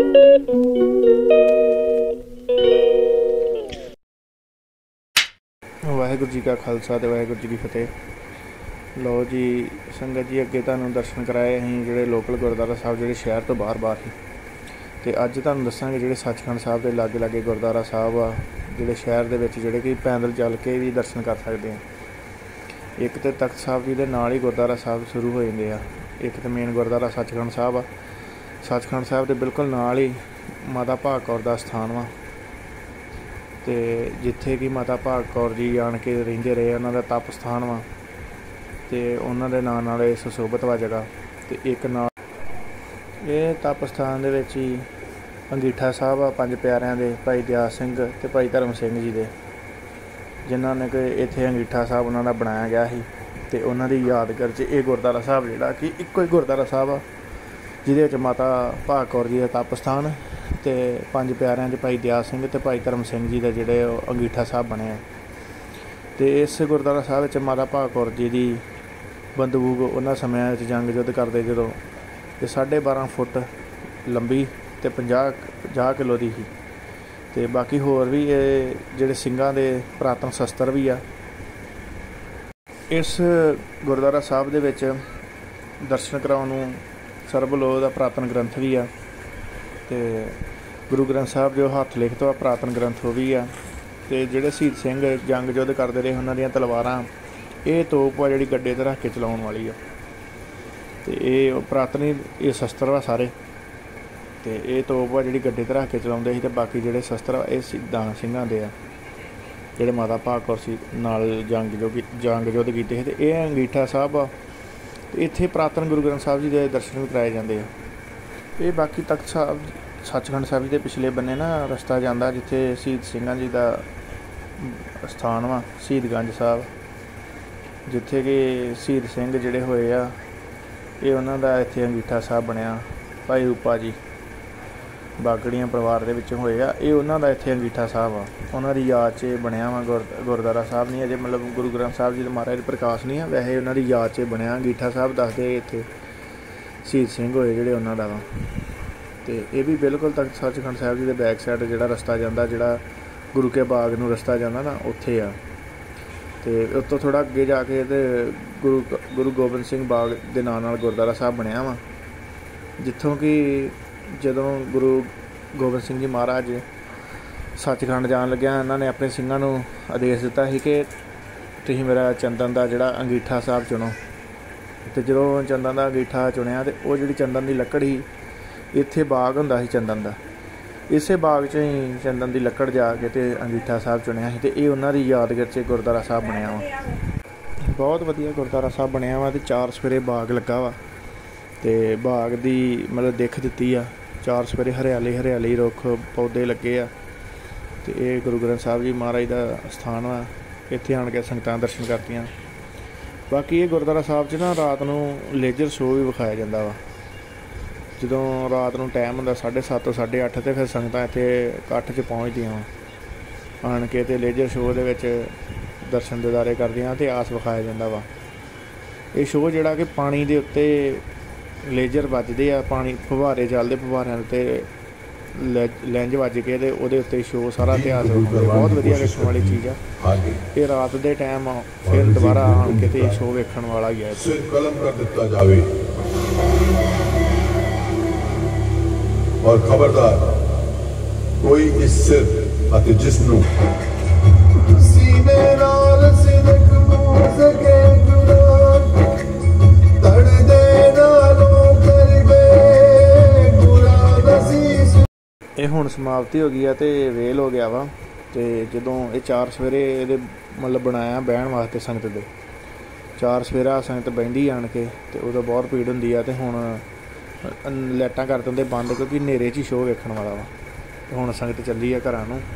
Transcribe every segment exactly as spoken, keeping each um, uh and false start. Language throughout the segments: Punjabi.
वाहिगुरू जी का खालसा ते वाहिगुरू जी की फतेह। लो जी संगत जी, अगे तुहानूं दर्शन कराए असीं जिहड़े लोकल गुरुद्वारा साहब जिहड़े शहर तो बाहर बाहर ही, ते अज तुहानूं दस्सांगे जिहड़े सचखंड साहब के लागे लागे गुरुद्वारा साहब आ जिहड़े शहर दे विच जिहड़े कि पैदल चल के भी दर्शन कर सकते हैं। एक तो तख्त साहब जी दे नाल ही गुरुद्वारा साहब शुरू हो जाते हैं। एक तो मेन गुरुद्वारा सचखंड साहब आ, सचखंड साहब के बिल्कुल नाल ही माता भाग कौर का स्थान वा, तो जिथे कि माता भाग कौर जी आन के रहिंदे रहे, उन्हों का तप स्थान वा, तो उन्होंने नाम नाल सुशोभित वा जगह। तो एक नाल ये तप स्थान दे विच ही अंगीठा साहब आ पंज प्यारिਆਂ ਦੇ भाई दयाल सिंह ते भाई धर्म सिंह जी दे, जिन्हों ने कि इत्थे अंगीठा साहब उन्हों का बनाया गया ही, ते उन्हों दी यादगार च ये गुरुद्वारा साहब जिहड़ा कि इक्को ही गुरुद्वारा साहब आ जिहदे विच माता भाग कौर जी का तप स्थान ते पंज प्यारिਆਂ च भाई दयाल सिंह ते भाई धर्म सिंह जी दे जिहड़े अंगीठा साहब बने हैं। तो इस गुरुद्वारा साहब विच माता भाग कौर जी की बंदूक उन्होंने समय जंग युद्ध करते जो ये साढ़े बारह फुट लंबी तो पंजाह पंजाह किलो की ही, तो बाकी होर भी ये जिहड़े सिंघां दे पुरातन शस्त्र भी आ। इस गुरुद्वारा साहब दे विच दर्शन कराउण नूं सरबलोह का पुरातन ग्रंथ भी आ, तो गुरु ग्रंथ साहब जो हत्थ लिखत आ पुरातन ग्रंथ वो भी आ। तो जिहड़े शहीद सिंह जंग युद्ध करते रहे उन्हां दीयां तलवारां ये तोप आ जिहड़ी गड्डे ते रख के चलाउण वाली आ, तो ये पुरातन ही ये शस्त्र वा सारे, तो ये तोप आ जिहड़ी गड्डे ते रख के चलाउंदे सी, ते बाकी जिहड़े शस्त्र आ ये शहीदां सिंघां दे आ जिहड़े माता भाग कौर सी नाल जंग जो जंग युद्ध कीते। तो ये अंगीठा साहब आ, तो इत्थे पुरातन गुरु ग्रंथ साहब जी के दर्शन भी कराए जाते हैं। ये बाकी तख्त साहब सचखंड साहब जी के पिछले बन्ने ना रस्ता जाता जिथे शहीद सिंघां जी का स्थान वा, शहीदगंज साहब, जिथे कि शहीद सिंह जिहड़े होए आ ये उन्हां दा इत्थे अंगीठा साहब बनया। भाई रूपा जी बागड़ियां परिवार दे विच होए आ, ये उन्हां दा इत्थे अंगीठा साहब आ, उन्हां दी याद च बनया वा गुर गुरुद्वारा साहब नहीं अजे मतलब गुरु ग्रंथ साहब जी दे महाराज प्रकाश नहीं है, वैसे उन्हां दी याद च बनया अंगीठा साहब। दसदे इत्थे शहीद सिंह होए जिहड़े उन्हां दा वा। तो ये भी बिल्कुल तक सचखंड साहब जी के बैक साइड जिहड़ा रस्ता जाता जिहड़ा गुरु के बाग नूं रस्ता जाता ना उत्थे आ, तो उस तो थोड़ा अगे जाके ते गुरु गुरु गोबिंद सिंह बाग के नाम नाल गुरुद्वारा साहब बनया वा, जित्थों कि जदों गुरु गोबिंद सिंह जी महाराज सचखंड जान लग्या इन्होंने अपने सिंघां नूं आदेश दिता ही कि तुसीं मेरा चंदन का जिहड़ा अंगीठा साहब चुनो। तो जदों चंदन का अंगीठा चुनिया तो वो जिहड़ी चंदन की लकड़ ही इत्थे बाग हुंदा सी चंदन का, इसे बाग च ही चंदन की लकड़ जाके तो अंगीठा साहब चुनिया सी, तो ये उन्हां दी यादगार च गुरुद्वारा साहब बनया वा। बहुत वधिया गुरुद्वारा साहब बनया वा, तो चार सवेरे बाग लगा वा, तो बाग की मतलब दिख दित्ती आ, चार सवेरे हरियाली हरियाली रुख पौधे लगे आ। तो ये गुरु ग्रंथ साहब जी महाराज का स्थान वा, इत्थे आण के संगतां दर्शन करदियां। बाकी ये गुरुद्वारा साहब च ना रात नूं लेजर शो भी विखाया जाता वा, जदों रात नूं टाइम हुंदा साढ़े सत्त तो साढ़े अठ, तो फिर संगतां इत्थे इकट्ठ च पहुँचदियां वा, आण के ते लेजर शो दे विच दर्शन दीदारे करदियां, इतिहास विखाया जाता वा। ये शो जिहड़ा कि पानी दे उत्ते लेजर वजदे आ, पानी फुहारे चलदे, फुहारिਆਂ उत्ते लैंज वज के ते उहदे उत्ते शो सारा इतिहास बहुत वधिया वेखण वाली चीज़ आ। ये रात दे टाइम फिर दोबारा आण के ते शो वेखण वाला ही है। कलम कर दिता जावे और खबरदार कोई इस सिर अति जिस्म सीने नाल सिदक मुंह सके जुरान तड़ दे नालों कर गए बुरा नसीस। ये हुण समाप्ति हो गई है, तो वेल हो गया वा। तो जदों ये चार सवेरे ये मतलब बनाया बहन वास्ते संगत दे, चार सवेरा संगत बहिंदी आण के, तो उदों बहुत भीड़ हुंदी आ, ते हुण लाइटां कर दिंदे बंद क्योंकि नेरे च ही शो वेखण वाला वा। हुण संगत चली है घरां नूं।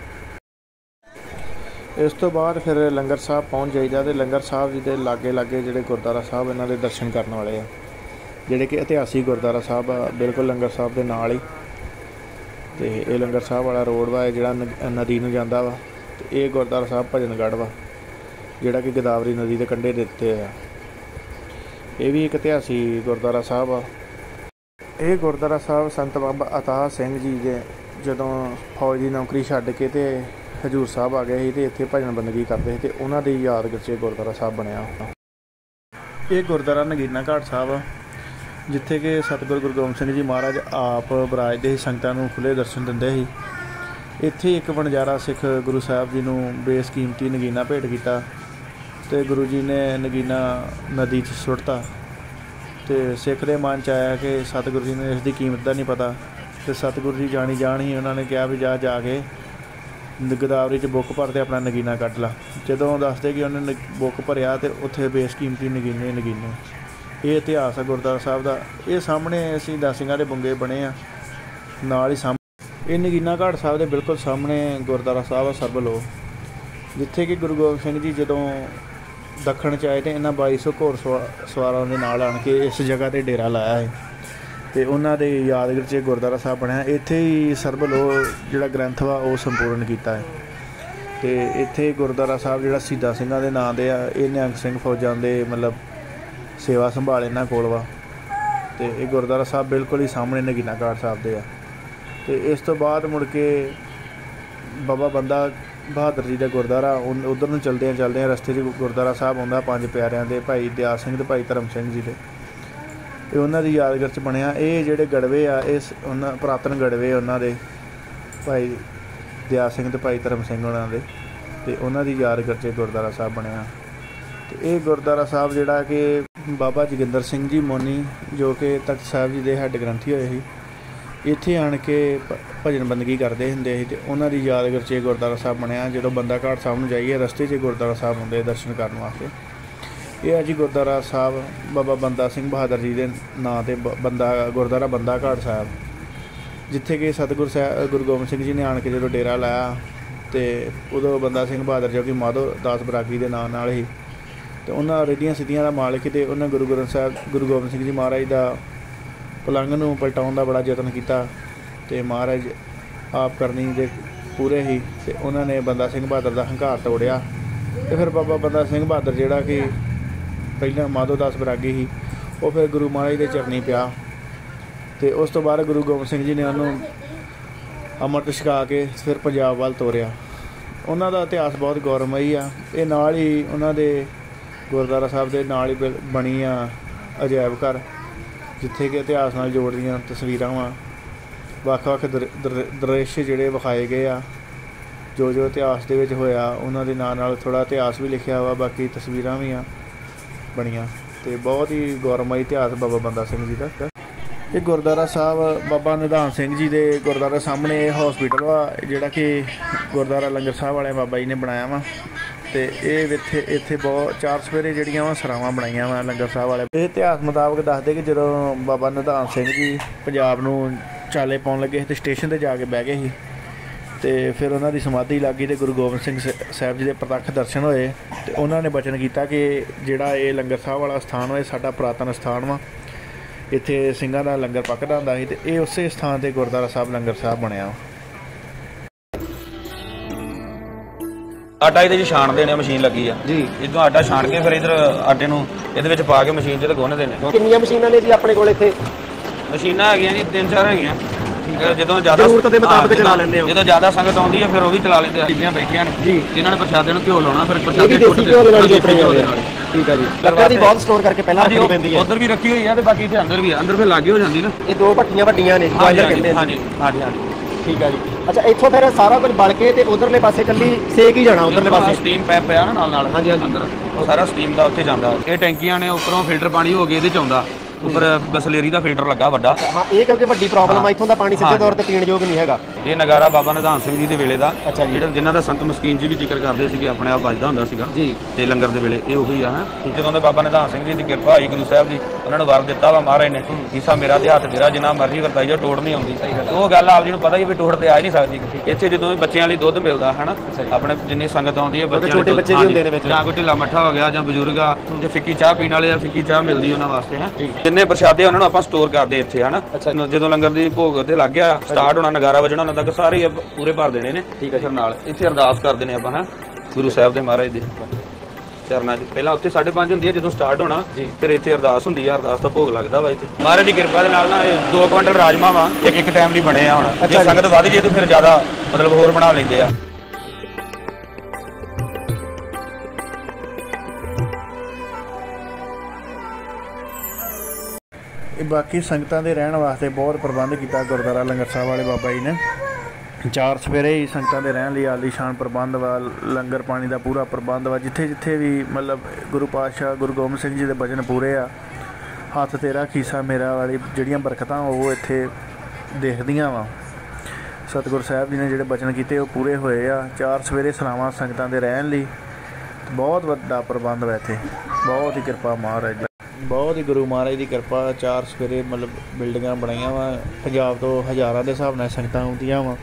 इस तो बाद फिर लंगर साहब पहुँच जाइदा, तो लंगर साहब जी के लागे लागे जिहड़े गुरुद्वारा साहब इन्हां दे दर्शन करने वाले आ, जिहड़े कि इतिहासिक गुरुद्वारा साहब आ बिल्कुल लंगर साहब के नाल ही। तो ये लंगर साहब वाला रोड वा जिहड़ा नदी नूं जांदा वा, तो ये गुरुद्वारा साहब भजनगढ़ वा जिहड़ा कि गोदावरी नदी के कंढे दे उत्ते आ। ये भी एक इतिहासिक गुरुद्वारा साहब आ। ਇਹ ਗੁਰਦੁਆਰਾ ਸਾਹਿਬ ਸੰਤ ਬਾਬਾ ਅਤਾਹ ਸਿੰਘ ਜੀ ਦੇ ਜਦੋਂ ਫੌਜ ਦੀ ਨੌਕਰੀ ਛੱਡ ਕੇ ਤੇ ਹਜ਼ੂਰ ਸਾਹਿਬ ਆ ਗਏ ਸੀ ਤੇ ਇੱਥੇ ਭਜਨ ਬੰਦਗੀ ਕਰਦੇ ਸੀ ਤੇ ਉਹਨਾਂ ਦੀ ਯਾਦਗਾਰ 'ਚ ਗੁਰਦੁਆਰਾ ਸਾਹਿਬ ਬਣਿਆ। ਇਹ ਗੁਰਦੁਆਰਾ ਨਗੀਨਾ ਘਾਟ ਸਾਹਿਬ ਆ, ਜਿੱਥੇ ਕਿ ਸਤਿਗੁਰੂ ਗੁਰੂ ਗੋਬਿੰਦ ਸਿੰਘ ਜੀ ਮਹਾਰਾਜ ਆਪ ਬਰਾਜਦੇ ਸੀ, ਸੰਗਤਾਂ ਨੂੰ ਖੁੱਲ੍ਹੇ ਦਰਸ਼ਨ ਦਿੰਦੇ ਸੀ। ਇੱਥੇ ਇੱਕ ਵਣਜਾਰਾ ਸਿੱਖ ਗੁਰੂ ਸਾਹਿਬ ਜੀ ਨੂੰ ਬੇਸਕੀਮਤੀ ਨਗੀਨਾ ਭੇਟ ਕੀਤਾ ਅਤੇ ਗੁਰੂ ਜੀ ਨੇ ਨਗੀਨਾ ਨਦੀ 'ਚ ਸੁੱਟਤਾ ਅਤੇ ਸਿੱਖ ਦੇ ਮਨ 'ਚ ਆਇਆ ਕਿ ਸਤਿਗੁਰੂ ਜੀ ਨੂੰ ਇਸ ਦੀ ਕੀਮਤ ਦਾ ਨਹੀਂ ਪਤਾ ਅਤੇ ਸਤਿਗੁਰੂ ਜੀ ਜਾਣੀ ਜਾਣ ਹੀ ਉਹਨਾਂ ਨੇ ਕਿਹਾ ਵੀ ਜਾ ਜਾ ਕੇ ਗੋਦਾਵਰੀ 'ਚ ਬੁੱਕ ਭਰ ਕੇ ਆਪਣਾ ਨਗੀਨਾ ਕੱਢ ਲਾ। ਜਦੋਂ ਦੱਸਦੇ ਕਿ ਉਹਨੇ ਬੁੱਕ ਭਰਿਆ ਅਤੇ ਉੱਥੇ ਬੇਸਕੀਮਤੀ ਨਗੀਨੇ ਨਗੀਨੇ ਇਹ ਇਤਿਹਾਸ ਆ ਗੁਰਦੁਆਰਾ ਸਾਹਿਬ ਦਾ। ਇਹ ਸਾਹਮਣੇ ਅਸੀਂ ਦਸ ਸਿੰਘਾਂ ਦੇ ਬੁੰਗੇ ਬਣੇ ਆ, ਨਾਲ ਹੀ ਸਾਹਮਣੇ ਇਹ ਨਗੀਨਾ ਘਾਟ ਸਾਹਿਬ ਦੇ ਬਿਲਕੁਲ ਸਾਹਮਣੇ ਗੁਰਦੁਆਰਾ ਸਾਹਿਬ ਆ ਸਰਬਲੋ, ਜਿੱਥੇ ਕਿ ਗੁਰੂ ਗੋਬਿੰਦ ਸਿੰਘ ਜੀ ਜਦੋਂ ਦੱਖਣ 'ਚ ਆਏ ਅਤੇ ਇਹਨਾਂ ਬਾਈ ਸੌ ਘੋੜ ਸਵਾ ਸਵਾਰਾਂ ਦੇ ਨਾਲ ਆਣ ਕੇ ਇਸ ਜਗ੍ਹਾ 'ਤੇ ਡੇਰਾ ਲਾਇਆ ਹੈ ਅਤੇ ਉਹਨਾਂ ਦੇ ਯਾਦਗਾਰ 'ਚ ਗੁਰਦੁਆਰਾ ਸਾਹਿਬ ਬਣਿਆ। ਇੱਥੇ ਹੀ ਸਰਬਲੋ ਜਿਹੜਾ ਗ੍ਰੰਥ ਵਾ ਉਹ ਸੰਪੂਰਨ ਕੀਤਾ ਹੈ ਅਤੇ ਇੱਥੇ ਗੁਰਦੁਆਰਾ ਸਾਹਿਬ ਜਿਹੜਾ ਸ਼ਹੀਦਾਂ ਸਿੰਘਾਂ ਦੇ ਨਾਂ ਦੇ ਆ, ਇਹ ਨਿਹੰਗ ਸਿੰਘ ਫੌਜਾਂ ਦੇ ਮਤਲਬ ਸੇਵਾ ਸੰਭਾਲ ਇਹਨਾਂ ਕੋਲ ਵਾ ਅਤੇ ਇਹ ਗੁਰਦੁਆਰਾ ਸਾਹਿਬ ਬਿਲਕੁਲ ਹੀ ਸਾਹਮਣੇ ਨਗੀਨਾ ਘਾਟ ਸਾਹਿਬ ਦੇ ਆ। ਅਤੇ ਇਸ ਤੋਂ ਬਾਅਦ ਮੁੜ ਕੇ ਬਾਬਾ ਬੰਦਾ ਬਹਾਦਰ ਜੀ ਦਾ ਗੁਰਦੁਆਰਾ ਉੱਧਰ ਨੂੰ ਚਲਦਿਆਂ ਚਲਦਿਆਂ ਰਸਤੇ 'ਚ ਗੁਰਦੁਆਰਾ ਸਾਹਿਬ ਆਉਂਦਾ ਪੰਜ ਪਿਆਰਿਆਂ ਦੇ, ਭਾਈ ਦਿਆਲ ਸਿੰਘ ਅਤੇ ਭਾਈ ਧਰਮ ਸਿੰਘ ਜੀ ਦੇ। ਇਹ ਉਹਨਾਂ ਦੀ ਯਾਦਗਾਰ 'ਚ ਬਣਿਆ। ਇਹ ਜਿਹੜੇ ਗੜਵੇ ਆ ਇਸ ਉਹਨਾਂ ਪੁਰਾਤਨ ਗੜਵੇ ਉਹਨਾਂ ਦੇ ਭਾਈ ਦਿਆਲ ਸਿੰਘ ਅਤੇ ਭਾਈ ਧਰਮ ਸਿੰਘ ਉਹਨਾਂ ਦੇ, ਅਤੇ ਉਹਨਾਂ ਦੀ ਯਾਦਗਾਰ 'ਚ ਗੁਰਦੁਆਰਾ ਸਾਹਿਬ ਬਣਿਆ। ਅਤੇ ਇਹ ਗੁਰਦੁਆਰਾ ਸਾਹਿਬ ਜਿਹੜਾ ਕਿ ਬਾਬਾ ਜੋਗਿੰਦਰ ਸਿੰਘ ਜੀ ਮੋਨੀ ਜੋ ਕਿ ਤਖਤ ਸਾਹਿਬ ਜੀ ਦੇ ਹੈੱਡ ਗ੍ਰੰਥੀ ਹੋਏ ਸੀ, ਇੱਥੇ ਆਣ ਕੇ ਭ ਭਜਨ ਬੰਦਗੀ ਕਰਦੇ ਹੁੰਦੇ ਸੀ ਅਤੇ ਉਹਨਾਂ ਦੀ ਯਾਦਗਾਰ 'ਚ ਇਹ ਗੁਰਦੁਆਰਾ ਸਾਹਿਬ ਬਣਿਆ। ਜਦੋਂ ਬੰਦਾ ਘਾਟ ਸਾਹਿਬ ਨੂੰ ਜਾਈਏ ਰਸਤੇ 'ਚ ਗੁਰਦੁਆਰਾ ਸਾਹਿਬ ਹੁੰਦੇ ਦਰਸ਼ਨ ਕਰਨ ਵਾਸਤੇ। ਇਹ ਹੈ ਜੀ ਗੁਰਦੁਆਰਾ ਸਾਹਿਬ ਬਾਬਾ ਬੰਦਾ ਸਿੰਘ ਬਹਾਦਰ ਜੀ ਦੇ ਨਾਂ 'ਤੇ ਬ ਬੰਦਾ ਗੁਰਦੁਆਰਾ ਬੰਦਾ ਘਾਟ ਸਾਹਿਬ, ਜਿੱਥੇ ਕਿ ਸਤਿਗੁਰੂ ਸਾਹਿਬ ਗੁਰੂ ਗੋਬਿੰਦ ਸਿੰਘ ਜੀ ਨੇ ਆਣ ਕੇ ਜਦੋਂ ਡੇਰਾ ਲਾਇਆ ਅਤੇ ਉਦੋਂ ਬੰਦਾ ਸਿੰਘ ਬਹਾਦਰ ਜੋ ਕਿ ਮਾਧੋ ਦਾਸ ਬਰਾਗੀ ਦੇ ਨਾਂ ਨਾਲ ਹੀ ਅਤੇ ਉਹਨਾਂ ਰਿੱਧੀਆਂ ਸਿੱਧੀਆਂ ਦਾ ਮਾਲਕ ਅਤੇ ਉਹਨਾਂ ਗੁਰੂ ਗ੍ਰੰਥ ਸਾਹਿਬ ਗੁਰੂ ਗੋਬਿੰਦ ਸਿੰਘ ਜੀ ਮਹਾਰਾਜ ਦਾ ਪਲੰਗ ਨੂੰ ਪਲਟਾਉਣ ਦਾ ਬੜਾ ਯਤਨ ਕੀਤਾ ਅਤੇ ਮਹਾਰਾਜ ਆਪ ਕਰਨੀ ਦੇ ਪੂਰੇ ਹੀ ਅਤੇ ਉਹਨਾਂ ਨੇ ਬੰਦਾ ਸਿੰਘ ਬਹਾਦਰ ਦਾ ਹੰਕਾਰ ਤੋੜਿਆ ਅਤੇ ਫਿਰ ਬਾਬਾ ਬੰਦਾ ਸਿੰਘ ਬਹਾਦਰ ਜਿਹੜਾ ਕਿ ਪਹਿਲਾਂ ਮਾਧੋ ਦਾਸ ਬਰਾਗੀ ਸੀ, ਉਹ ਫਿਰ ਗੁਰੂ ਮਹਾਰਾਜ ਦੇ ਚਰਨੀ ਪਿਆ ਅਤੇ ਉਸ ਤੋਂ ਬਾਅਦ ਗੁਰੂ ਗੋਬਿੰਦ ਸਿੰਘ ਜੀ ਨੇ ਉਹਨੂੰ ਅੰਮ੍ਰਿਤ ਛਕਾ ਕੇ ਫਿਰ ਪੰਜਾਬ ਵੱਲ ਤੋਰਿਆ। ਉਹਨਾਂ ਦਾ ਇਤਿਹਾਸ ਬਹੁਤ ਗੌਰਵਮਈ ਆ। ਇਹ ਨਾਲ ਹੀ ਉਹਨਾਂ ਦੇ ਗੁਰਦੁਆਰਾ ਸਾਹਿਬ ਦੇ ਨਾਲ ਹੀ ਬਿਲ ਬਣੀ ਆ ਅਜਾਇਬ ਘਰ, ਜਿੱਥੇ ਕਿ ਇਤਿਹਾਸ ਨਾਲ ਜੋੜਦੀਆਂ ਤਸਵੀਰਾਂ ਵਾ, ਵੱਖ ਵੱਖ ਦਰ ਦਰ ਦ੍ਰਿਸ਼ ਜਿਹੜੇ ਵਿਖਾਏ ਗਏ ਆ, ਜੋ ਜੋ ਇਤਿਹਾਸ ਦੇ ਵਿੱਚ ਹੋਇਆ ਉਹਨਾਂ ਦੇ ਨਾਲ ਨਾਲ ਥੋੜ੍ਹਾ ਇਤਿਹਾਸ ਵੀ ਲਿਖਿਆ ਵਾ, ਬਾਕੀ ਤਸਵੀਰਾਂ ਵੀ ਆ ਬਣੀਆਂ ਅਤੇ ਬਹੁਤ ਹੀ ਗੌਰਵਮਈ ਇਤਿਹਾਸ ਬਾਬਾ ਬੰਦਾ ਸਿੰਘ ਜੀ ਦਾ। ਇਹ ਗੁਰਦੁਆਰਾ ਸਾਹਿਬ ਬਾਬਾ ਨਿਧਾਨ ਸਿੰਘ ਜੀ ਦੇ ਗੁਰਦੁਆਰਾ ਸਾਹਮਣੇ ਇਹ ਹੋਸਪਿਟਲ ਵਾ, ਜਿਹੜਾ ਕਿ ਗੁਰਦੁਆਰਾ ਲੰਗਰ ਸਾਹਿਬ ਵਾਲੇ ਬਾਬਾ ਜੀ ਨੇ ਬਣਾਇਆ ਵਾ ਅਤੇ ਇਹ ਇੱਥੇ ਇੱਥੇ ਬਹੁਤ ਚਾਰ ਸਵੇਰੇ ਜਿਹੜੀਆਂ ਵਾ ਸਰਾਵਾਂ ਬਣਾਈਆਂ ਵਾ ਲੰਗਰ ਸਾਹਿਬ ਵਾਲੇ। ਇਹ ਇਤਿਹਾਸ ਮੁਤਾਬਕ ਦੱਸਦੇ ਕਿ ਜਦੋਂ ਬਾਬਾ ਨਿਧਾਨ ਸਿੰਘ ਜੀ ਪੰਜਾਬ ਨੂੰ ਚਾਲੇ ਪਾਉਣ ਲੱਗੇ ਸੀ ਅਤੇ ਸਟੇਸ਼ਨ 'ਤੇ ਜਾ ਕੇ ਬਹਿ ਗਏ ਸੀ ਅਤੇ ਫਿਰ ਉਹਨਾਂ ਦੀ ਸਮਾਧੀ ਲੱਗ ਗਈ ਅਤੇ ਗੁਰੂ ਗੋਬਿੰਦ ਸਿੰਘ ਸਾਹਿਬ ਜੀ ਦੇ ਪ੍ਰਤੱਖ ਦਰਸ਼ਨ ਹੋਏ ਅਤੇ ਉਹਨਾਂ ਨੇ ਬਚਨ ਕੀਤਾ ਕਿ ਜਿਹੜਾ ਇਹ ਲੰਗਰ ਸਾਹਿਬ ਵਾਲਾ ਸਥਾਨ ਵਾ ਇਹ ਸਾਡਾ ਪੁਰਾਤਨ ਸਥਾਨ ਵਾ, ਇੱਥੇ ਸਿੰਘਾਂ ਦਾ ਲੰਗਰ ਪੱਕਦਾ ਹੁੰਦਾ ਸੀ ਅਤੇ ਇਹ ਉਸੇ ਸਥਾਨ 'ਤੇ ਗੁਰਦੁਆਰਾ ਸਾਹਿਬ ਲੰਗਰ ਸਾਹਿਬ ਬਣਿਆ। ਆਟਾ ਇਹਦੇ 'ਚ ਛਾਣਦੇ ਨੇ, ਮਸ਼ੀਨ ਲੱਗੀ ਆ ਜੀ। ਜਦੋਂ ਆਟਾ ਛਾਣ ਕੇ ਫਿਰ ਇੱਧਰ ਆਟੇ ਨੂੰ ਇਹਦੇ ਵਿੱਚ ਪਾ ਕੇ ਮਸ਼ੀਨ 'ਚ ਤੇ ਗੁੰਨਦੇ ਨੇ। ਕਿੰਨੀਆਂ ਮਸ਼ੀਨਾਂ ਨੇ ਜੀ ਆਪਣੇ ਕੋਲ ਇੱਥੇ? ਮਸ਼ੀਨਾਂ ਹੈਗੀਆਂ ਜੀ ਤਿੰਨ ਚਾਰ ਹੈਗੀਆਂ। ਜਦੋਂ ਜ਼ਿਆਦਾ ਜ਼ਰੂਰਤ ਦੇ ਮੁਤਾਬਕ ਚਲਾ ਲੈਂਦੇ ਹੋ? ਜਦੋਂ ਜ਼ਿਆਦਾ ਸੰਗਤ ਆਉਂਦੀ ਹੈ ਫਿਰ ਉਹ ਵੀ ਚਲਾ ਲੈਂਦੇ ਆ। ਬੀਬੀਆਂ ਬੈਠੀਆਂ ਨੇ ਜੀ, ਜਿਨ੍ਹਾਂ ਨੇ ਪ੍ਰਸ਼ਾਦੇ ਨੂੰ ਘਿਓ ਲਾਉਣਾ, ਫਿਰ ਪ੍ਰਸ਼ਾਦੇ ਦੇਸੀ ਘਿਓ ਦੇ ਨਾਲ ਜੋੜਦੇ ਆ। ਠੀਕ ਆ ਜੀ। ਲੱਕੜ ਦੀ ਬਹੁਤ ਸਟੋਰ ਕਰਕੇ ਪਹਿਲਾਂ ਰੱਖਣੀ ਪੈਂਦੀ ਹੈ। ਉੱਧਰ ਵੀ ਰੱਖੀ ਹੋਈ ਆ ਤੇ ਬਾਕੀ ਇੱਥੇ ਅੰਦਰ ਵੀ ਆ। ਅੰਦਰ ਫਿਰ ਲਾਗੇ ਹੋ ਜਾਂਦੀ ਨਾ। ਇਹ ਦੋ ਭੱਟੀਆਂ ਵੱਡੀਆਂ ਨੇ, ਬਾਇਲਰ ਕਹਿੰਦੇ ਆ। ਹਾਂਜੀ ਹਾਂਜੀ ਹਾਂਜੀ ਠੀਕ ਆ ਜੀ। ਅੱਛਾ, ਇੱਥੋਂ ਫਿਰ ਸਾਰਾ ਕੁਝ ਬਲ ਕੇ ਤੇ ਉਧਰਲੇ ਪਾਸੇ ਕੱਲੀ ਸੇਕ ਹੀ ਜਾਣਾ? ਉਧਰਲੇ ਪਾਸੇ ਸਟੀਮ ਪੈਪ ਪਿਆ ਨਾ ਨਾਲ ਨਾਲ। ਹਾਂਜੀ ਹਾਂਜੀ। ਅੰਦਰ ਉਹ ਸਾਰਾ ਸਟੀਮ ਦਾ ਉੱਥੇ ਜਾਂਦਾ। ਇਹ ਟੈਂਕੀਆਂ ਨੇ, ਉੱਪਰੋਂ ਫਿਲਟਰ ਪਾਣੀ ਹੋ ਕੇ ਇਹਦੇ 'ਚ ਆਉਂਦਾ, ਉੱਪਰ ਬਸਲੇਰੀ ਦਾ ਫਿਲਟਰ ਲੱਗਾ ਵੱਡਾ। ਹਾਂ, ਇਹ ਕਿਉਂਕਿ ਵੱਡੀ ਪ੍ਰੋਬਲਮ ਆ, ਇੱਥੋਂ ਦਾ ਪਾਣੀ ਸਿੱਧੇ ਤੌਰ ਤੇ ਪੀਣ ਯੋਗ ਨਹੀਂ ਹੈਗਾ। ਇਹ ਨਗਾਰਾ ਬਾਬਾ ਨਿਧਾਨ ਸਿੰਘ ਜੀ ਦੇ ਵੇਲੇ ਦਾ, ਅੱਛਾ ਜੀ, ਜਿਹੜਾ ਜਿਨ੍ਹਾਂ ਦਾ ਸੰਤ ਮਸਕੀਨ ਜੀ ਵੀ ਜ਼ਿਕਰ ਕਰਦੇ ਸੀਗੇ, ਆਪਣੇ ਆਪ ਵੱਜਦਾ ਹੁੰਦਾ ਸੀਗਾ ਜੀ ਤੇ ਲੰਗਰ ਦੇ ਵੇਲੇ। ਇਹ ਉਹੀ ਆ। ਜਦੋਂ ਦੇ ਬਾਬਾ ਨਿਧਾਨ ਸਿੰਘ ਜੀ ਦੀ ਕਿਰਪਾ ਹੋਈ, ਗੁਰੂ ਸਾਹਿਬ ਜੀ ਉਹਨਾਂ ਨੂੰ ਵਰ ਦਿੱਤਾ ਵਾ ਮਹਾਰਾਜ ਨੇ, ਹਿੱਸਾ ਮੇਰਾ ਤੇ ਹੱਥ ਤੇਰਾ, ਜਿੰਨਾ ਮਰਜ਼ੀ ਵਰਤਾਈ ਜਾ, ਟੋੜ ਨਹੀਂ ਆਉਂਦੀ। ਉਹ ਗੱਲ ਆਪ ਜੀ ਨੂੰ ਪਤਾ ਹੀ ਵੀ ਟੋੜ ਤੇ ਆ ਹੀ ਨਹੀਂ ਸਕਦੀ। ਇੱਥੇ ਜਦੋਂ ਵੀ ਬੱਚਿਆਂ ਲਈ ਦੁੱਧ ਮਿਲਦਾ ਹੈ ਨਾ, ਆਪਣੇ ਜਿੰਨੀ ਸੰਗਤ ਆਉਂਦੀ ਹੈ, ਛੋਟੇ ਬੱਚੇ ਵੀ ਹੁੰਦੇ ਨੇ ਵਿੱਚ, ਜਾਂ ਕੋਈ ਢਿੱਲਾ ਮੱਠਾ ਹੋ ਗਿਆ ਜਾਂ ਬਜ਼ੁਰਗ ਆ, ਜੇ ਫਿੱਕੀ ਚਾਹ ਪੀਣ ਵਾਲੇ ਆ, ਫਿੱਕੀ ਚਾਹ ਮਿਲਦੀ ਉਹਨਾਂ ਵਾਸਤੇ ਹੈ। ਜਿੰਨੇ ਪ੍ਰਸ਼ਾਦੇ ਉਹਨਾਂ ਨੂੰ ਆਪਾਂ ਸਟੋਰ ਕਰਦੇ ਇੱਥੇ ਹਨਾ। ਜਦੋਂ ਲੰਗਰ ਦੀ ਭੋਗ ਤੇ ਲੱਗ ਗਿਆ, ਸਟਾਰਟ ਹੋਣਾ, ਨਗਾਰਾ ਵੱਜਣਾ, ਉਹਨਾਂ ਤੱਕ ਸਾਰੇ ਪੂਰੇ ਭਰ ਦੇਣੇ ਨੇ। ਠੀਕ ਹੈ। ਫਿਰ ਨਾਲ ਇੱਥੇ ਅਰਦਾਸ ਕਰਦੇ ਨੇ ਆਪਾਂ ਹੈ ਗੁਰੂ ਸਾਹਿਬ ਦੇ ਮਹਾਰਾਜ ਦੇ। ਚਰਨਾਂ 'ਚ। ਪਹਿਲਾਂ ਉੱਥੇ ਸਾਢੇ ਪੰਜ ਹੁੰਦੀ ਹੈ ਜਦੋਂ ਸਟਾਰਟ ਹੋਣਾ, ਫਿਰ ਇੱਥੇ ਅਰਦਾਸ ਹੁੰਦੀ ਆ, ਅਰਦਾਸ ਦਾ ਭੋਗ ਲੱਗਦਾ ਵਾ ਇੱਥੇ। ਮਹਾਰਾਜ ਦੀ ਕਿਰਪਾ ਦੇ ਨਾਲ ਨਾ ਇਹ ਦੋ ਕੁਇੰਟਲ ਰਾਜਮਾ ਵਾ ਇੱਕ ਇੱਕ ਟਾਈਮ ਲਈ ਬਣੇ ਆ। ਹੁਣ ਜੇ ਸੰਗਤ ਵੱਧ ਜੇ ਤਾਂ ਫਿਰ ਜ਼ਿਆਦਾ ਮਤਲਬ ਹੋਰ ਬਣਾ ਲੈਂਦੇ ਆ। बाकी संगतां दे रहण वास्ते बहुत प्रबंध किया गुरुद्वारा लंगर साहब वाले बाबा जी ने। चार सवेरे ही संगतां दे रहण लई आलीशान प्रबंध वा, लंगर पानी का पूरा प्रबंध वा। जिथे जिथे भी मतलब गुरु पातशाह गुरु गोबिंद सिंह जी के बचन पूरे आ, हथ तेरा खीसा मेरा वाली जिहड़ियां बरकतां वो इत्थे देखदियां वा। सतगुरु साहब जी ने जिहड़े बचन कीते वो पूरे होए आ। चार सवेरे सलावां संगतां दे रहण लई बहुत वड्डा प्रबंध वा इत्थे, बहुत ही किरपा महाराज, बहुत ही गुरु महाराज की किरपा। चार सवेरे मतलब बिल्डिंगां बनाईयां वा, पंजाब तो हज़ारां के हिसाब नाल संगतां आउंदियां वा,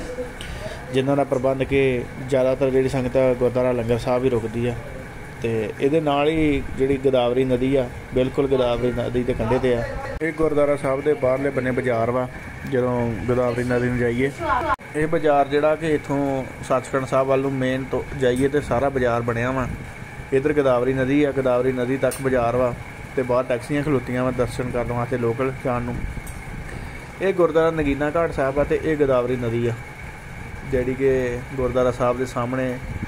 जिन्हां दा प्रबंध के ज़्यादातर जिहड़ी संगत गुरुद्वारा लंगर साहब ही रुकदी आ। ते इहदे नाल ही जिहड़ी गोदावरी नदी आ, बिल्कुल गोदावरी नदी दे कंढे ते आ। ये गुरुद्वारा साहब दे बाहरले बन्ने बाज़ार वा। जदों गोदावरी नदी नूं जाइए ये बाज़ार जिहड़ा कि इत्थों सचखंड साहब वाल नूं मेन तो जाइए तो सारा बाज़ार बनिया वा। इधर गोदावरी नदी आ, गोदावरी नदी तक बाज़ार वा ते बाहर टैक्सियां खलोतियां वा दर्शन करने वास्ते लोकल जाण नूं। ये गुरुद्वारा नगीना घाट साहब आ ते ये गोदावरी नदी आ जिहड़ी कि गुरुद्वारा साहब के सामने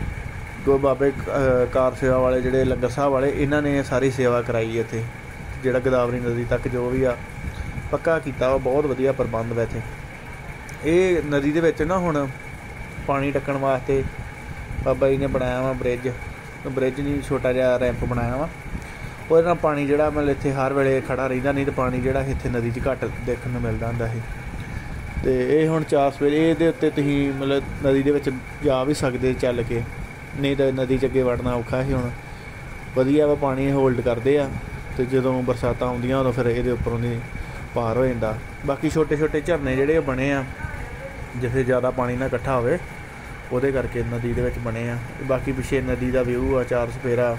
गो बाबे कार सेवा वाले जिहड़े लंगर साहब वाले इन्हां ने सारी सेवा कराई इत्थे। जिहड़ा गोदावरी नदी तक जो भी आ पक्का कीता वा, बहुत वधिया प्रबंध वा इत्थे। ये नदी दे विच ना हुण पानी टक्कण वास्ते बाबा जी ने बनाया वा ब्रिज, ब्रिज नहीं छोटा जिहा रैंप बनाया वा। ਉਹਦੇ ਨਾਲ ਪਾਣੀ ਜਿਹੜਾ ਮਤਲਬ ਇੱਥੇ ਹਰ ਵੇਲੇ ਖੜਾ ਰਹਿੰਦਾ, ਨਹੀਂ ਤਾਂ ਪਾਣੀ ਜਿਹੜਾ ਇੱਥੇ ਨਦੀ 'ਚ ਘੱਟ ਦੇਖਣ ਨੂੰ ਮਿਲਦਾ ਹੁੰਦਾ ਸੀ। ਅਤੇ ਇਹ ਹੁਣ ਚਾਰ ਸਵੇਰੇ ਇਹਦੇ ਉੱਤੇ ਤੁਸੀਂ ਮਤਲਬ ਨਦੀ ਦੇ ਵਿੱਚ ਜਾ ਵੀ ਸਕਦੇ ਚੱਲ ਕੇ, ਨਹੀਂ ਤਾਂ ਨਦੀ 'ਚ ਅੱਗੇ ਵੜਨਾ ਔਖਾ ਸੀ। ਹੁਣ ਵਧੀਆ ਵਾ, ਪਾਣੀ ਹੋਲਡ ਕਰਦੇ ਆ ਅਤੇ ਜਦੋਂ ਬਰਸਾਤਾਂ ਆਉਂਦੀਆਂ ਉਦੋਂ ਫਿਰ ਇਹਦੇ ਉੱਪਰੋਂ ਦੀ ਪਾਰ ਹੋ ਜਾਂਦਾ। ਬਾਕੀ ਛੋਟੇ ਛੋਟੇ ਝਰਨੇ ਜਿਹੜੇ ਬਣੇ ਆ ਜਿੱਥੇ ਜ਼ਿਆਦਾ ਪਾਣੀ ਨਾ ਇਕੱਠਾ ਹੋਵੇ ਉਹਦੇ ਕਰਕੇ ਨਦੀ ਦੇ ਵਿੱਚ ਬਣੇ ਆ। ਬਾਕੀ ਪਿੱਛੇ ਨਦੀ ਦਾ ਵਿਊ ਆ ਚਾਰ ਸਪੇਰਾ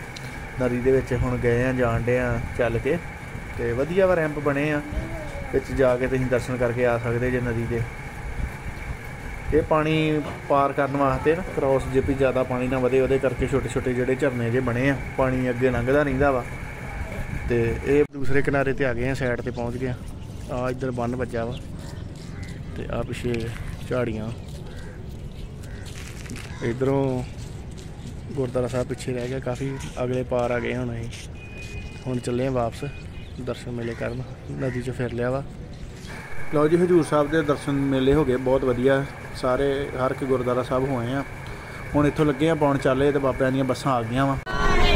नदी दे विच हुण गए आ, जाण डे आ चल के, ते वधिया वा रैंप बने आ, विच जाके तुसीं दर्शन करके आ सकदे जे नदी दे। ये पानी पार करन वास्ते ना क्रॉस जे भी ज़्यादा पानी ना वधे उहदे करके छोटे छोटे जिहड़े झरने जे बने आ, पानी अगे लंघदा रहिंदा वा। ते ये दूसरे किनारे ते आ गए आ, साइड ते पहुँच गए आ। इधर बन्न वज्जा वा ते आ पिछे झाड़ियाँ, इधरों गुरुद्वारा साहब पिछे रह गया काफ़ी, अगले पार आ गए हुण असीं हुण चले वापस दर्शन मेले करन। नदी च फिर लिया वा। लो जी हजूर साहब के दर्शन मेले हो गए बहुत वधिया, सारे हर एक गुरुद्वारा साहब होए आ। हुण इत्थों लगे आ पाउण चाले ते बाबिਆਂ ਦੀਆਂ ਬੱਸਾਂ आ गईयां वा।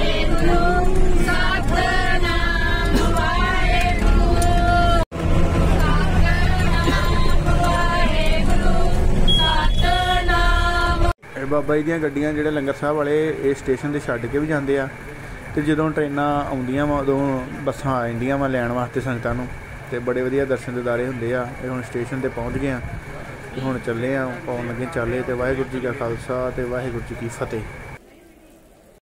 बाबा जी ਦੀਆਂ ਗੱਡੀਆਂ ਜਿਹੜੇ ਲੰਗਰ ਸਾਹਿਬ ਵਾਲੇ ਇਹ ਸਟੇਸ਼ਨ 'ਤੇ ਛੱਡ ਕੇ ਵੀ ਜਾਂਦੇ ਆ, ਅਤੇ ਜਦੋਂ ਟ੍ਰੇਨਾਂ ਆਉਂਦੀਆਂ ਵਾ ਉਦੋਂ ਬੱਸਾਂ ਆ ਜਾਂਦੀਆਂ ਵਾ ਲੈਣ ਵਾਸਤੇ ਸੰਗਤਾਂ ਨੂੰ, ਅਤੇ ਬੜੇ ਵਧੀਆ ਦਰਸ਼ਨ ਦਿਦਾਰੇ ਹੁੰਦੇ ਆ। ਇਹ ਹੁਣ ਸਟੇਸ਼ਨ 'ਤੇ ਪਹੁੰਚ ਗਏ ਆ ਅਤੇ ਹੁਣ ਚੱਲੇ ਆ ਪਾਉਣ ਲੱਗੇ ਚਾਲੇ। ਅਤੇ ਵਾਹਿਗੁਰੂ ਜੀ ਕਾ ਖਾਲਸਾ ਅਤੇ ਵਾਹਿਗੁਰੂ ਜੀ ਕੀ ਫਤਿਹ।